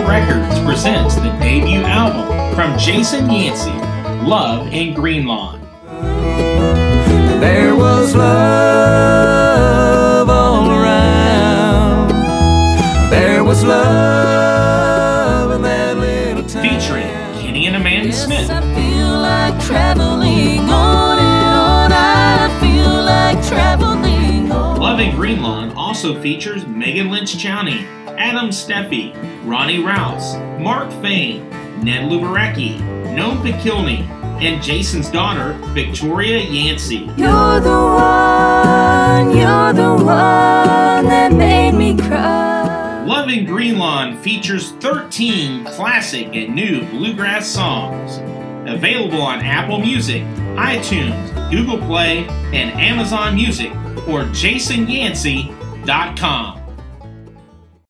Records presents the debut album from Jason Yancey, Love in Greenlawn. There was love all around. There was love in that little town. Featuring Kenny and Amanda Smith. I feel like traveling on and on. I feel like traveling on. Love in Greenlawn also features Megan Lynch Chowney, Adam Steffi, Ronnie Rouse, Mark Fain, Ned Lubarecki, Noam Pikilny, and Jason's daughter, Victoria Yancey. You're the one that made me cry. Love in Greenlawn features 13 classic and new bluegrass songs. Available on Apple Music, iTunes, Google Play, and Amazon Music, or jasonyancey.com.